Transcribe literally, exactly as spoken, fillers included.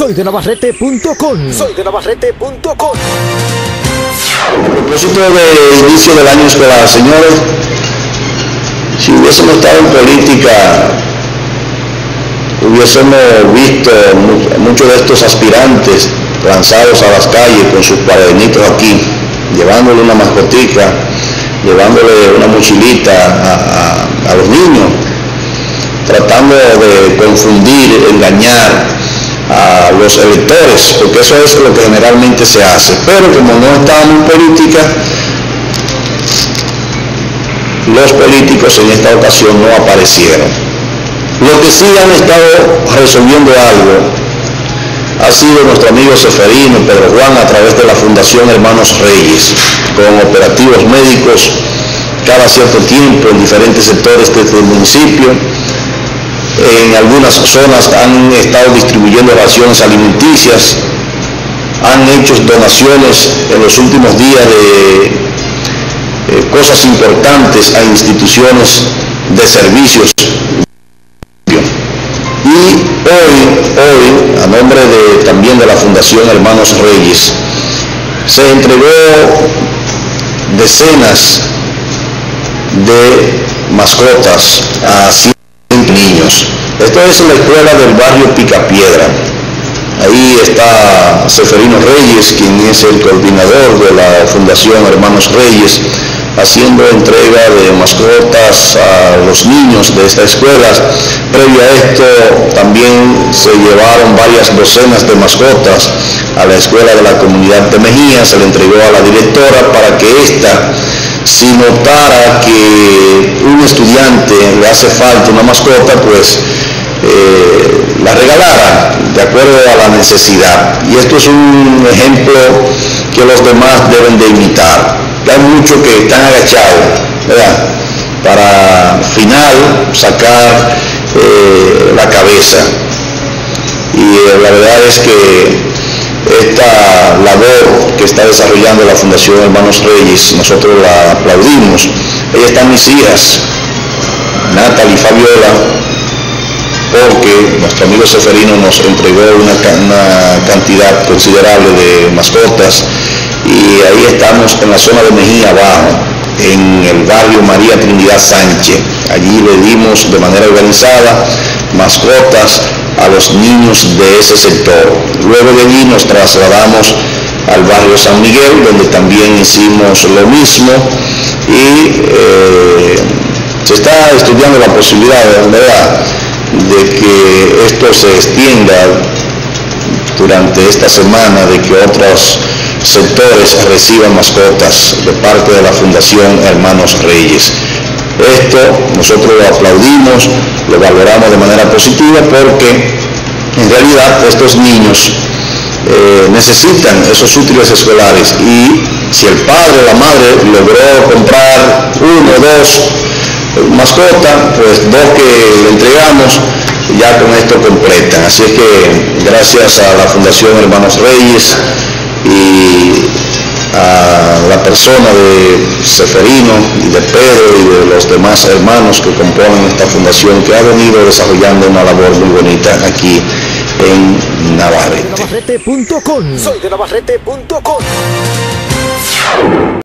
Soy de Navarrete punto com. Soy de Navarrete punto com. A propósito del inicio del año escolar, señores, si hubiésemos estado en política, hubiésemos visto muchos de estos aspirantes lanzados a las calles con sus cuadernitos aquí, llevándole una mascotica, llevándole una mochilita a, a, a los niños, tratando de confundir, engañar a los electores, porque eso es lo que generalmente se hace. Pero como no estábamos en política, los políticos en esta ocasión no aparecieron. Lo que sí han estado resolviendo algo ha sido nuestro amigo Seferino Pedro Juan a través de la Fundación Hermanos Reyes, con operativos médicos cada cierto tiempo en diferentes sectores del municipio. En algunas zonas han estado distribuyendo raciones alimenticias, han hecho donaciones en los últimos días de eh, cosas importantes a instituciones de servicios. Y hoy, hoy, a nombre de, también de la Fundación Hermanos Reyes, se entregó decenas de mascotas a cien niños. Esto es la escuela del barrio Picapiedra. Ahí está Seferino Reyes, quien es el coordinador de la Fundación Hermanos Reyes, haciendo entrega de mascotas a los niños de esta escuela. Previo a esto también se llevaron varias docenas de mascotas a la escuela de la comunidad de Mejía, se le entregó a la directora para que ésta, si notara que un estudiante le hace falta una mascota, pues eh, la regalara de acuerdo a la necesidad. Y esto es un ejemplo que los demás deben de imitar. Hay muchos que están agachados, ¿verdad?, para al final sacar eh, la cabeza. Y eh, la verdad es que esta labor que está desarrollando la Fundación Hermanos Reyes, nosotros la aplaudimos. Ahí están mis hijas, Natalie y Fabiola, porque nuestro amigo Seferino nos entregó una, una cantidad considerable de mascotas, y ahí estamos en la zona de Mejía Abajo, en el barrio María Trinidad Sánchez. Allí le dimos de manera organizada mascotas a los niños de ese sector. Luego de allí nos trasladamos al barrio San Miguel, donde también hicimos lo mismo, y eh, se está estudiando la posibilidad, ¿verdad?, de que esto se extienda durante esta semana, de que otros sectores reciban mascotas de parte de la Fundación Hermanos Reyes. Esto nosotros lo aplaudimos, lo valoramos de manera positiva, porque en realidad estos niños eh, necesitan esos útiles escolares, y si el padre o la madre logró comprar uno o dos mascotas, pues dos que le entregamos ya con esto completan. Así es que gracias a la Fundación Hermanos Reyes y a la persona de Seferino y de Pedro y de los demás hermanos que componen esta fundación, que ha venido desarrollando una labor muy bonita aquí en Navarrete. Navarrete punto com. Soy de Navarrete punto com.